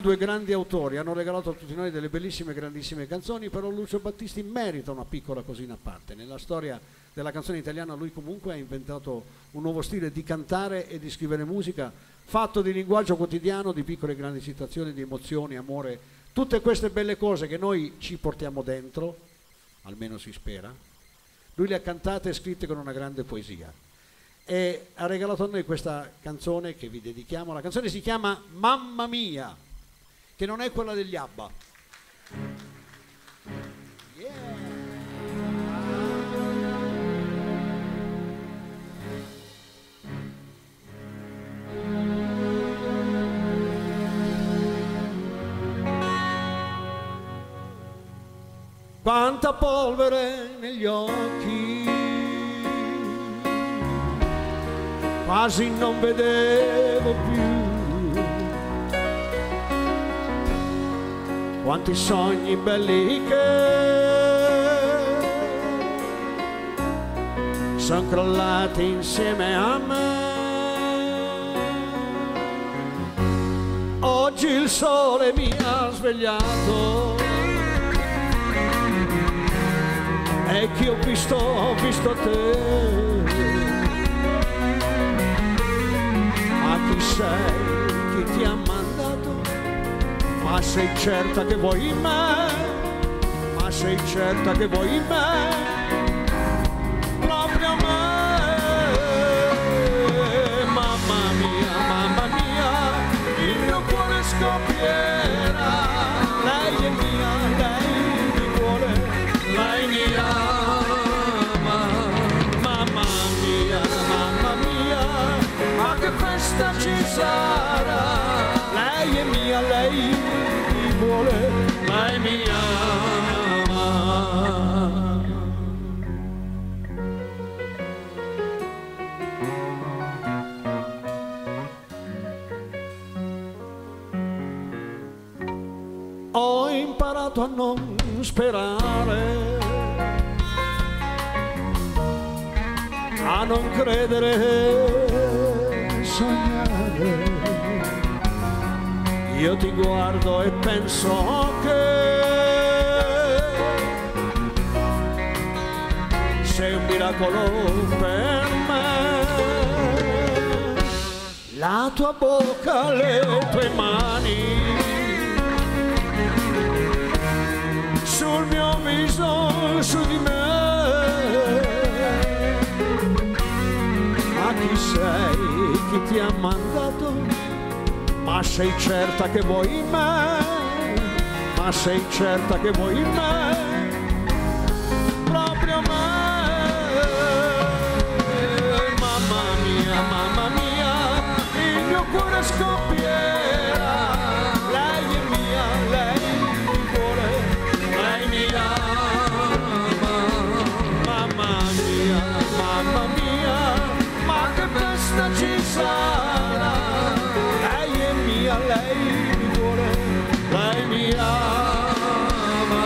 Due grandi autori hanno regalato a tutti noi delle bellissime, grandissime canzoni, però Lucio Battisti merita una piccola cosina a parte. Nella storia della canzone italiana lui comunque ha inventato un nuovo stile di cantare e di scrivere musica, fatto di linguaggio quotidiano, di piccole e grandi situazioni, di emozioni, amore, tutte queste belle cose che noi ci portiamo dentro, almeno si spera. Lui le ha cantate e scritte con una grande poesia e ha regalato a noi questa canzone che vi dedichiamo. La canzone si chiama Mamma Mia, che non è quella degli ABBA. Yeah. Quanta polvere negli occhi, quasi non vedevo più. Quanti sogni belli che sono crollati insieme a me. Oggi il sole mi ha svegliato e che ho visto te. Ma chi sei, chi ti ha mandato? Ma sei certa che vuoi me? Ma sei certa che vuoi me? Proprio me. Mamma mia, il mio cuore scoppierà. Lei è mia, lei mi vuole, lei mi ama. Mamma mia, ma che festa ci sarà? Lei è mia, lei mi vuole, lei mi ama. Ho imparato a non sperare, a non credere, sognare. Io ti guardo e penso che sei un miracolo per me. La tua bocca, le tue mani sul mio viso, su di me. Ma chi sei, chi ti ha mandato? Ma sei certa che vuoi me? Ma sei certa che vuoi me? Proprio me. Mamma mia, il mio cuore scoppierà. Lei è mia, lei mi vuole, lei mi ama. Mamma mia, ma che festa ci sarà? Lei mi vuole, lei mi ama.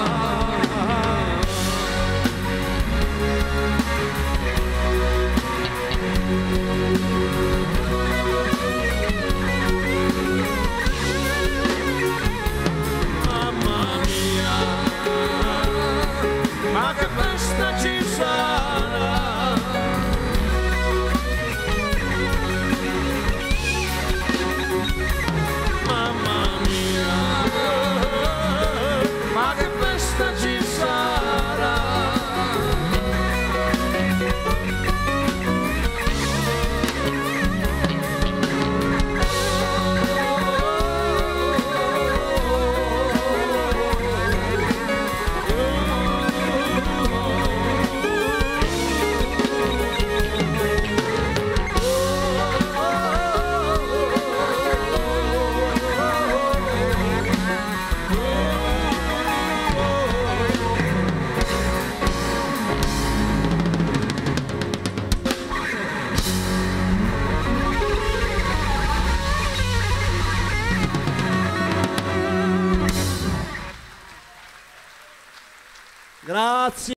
Mamma mia, ma che festa ci sarà? Ci sarà. Grazie.